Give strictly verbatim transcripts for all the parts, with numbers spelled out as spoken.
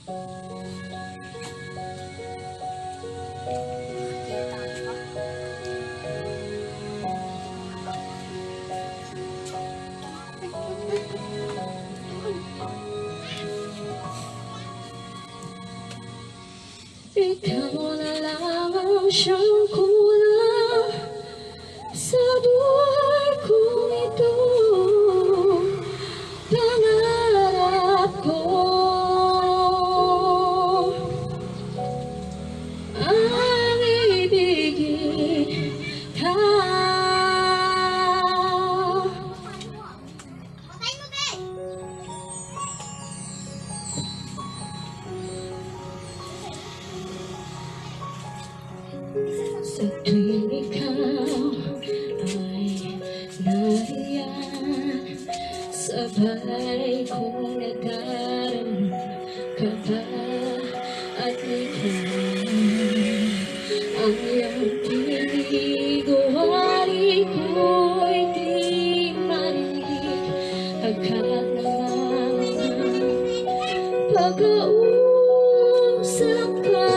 Ikaw na lang ang siyang kulang sa buhay kong ito. Pangarap ko ang ibigin ka. Sa tuwing ikaw ay nariyan, sabay kong nadarama ka ba at ikaw ang iyong tinig o wari ko'y di marinig. Agad naman pag-uusap ka,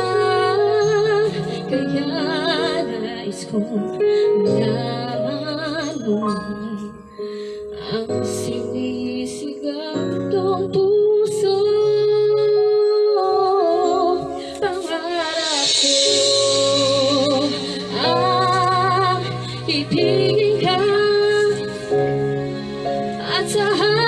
kaya nais kong malaman mo ang sinisigaw tong puso. Pangarap ko ang ibigin ka at sa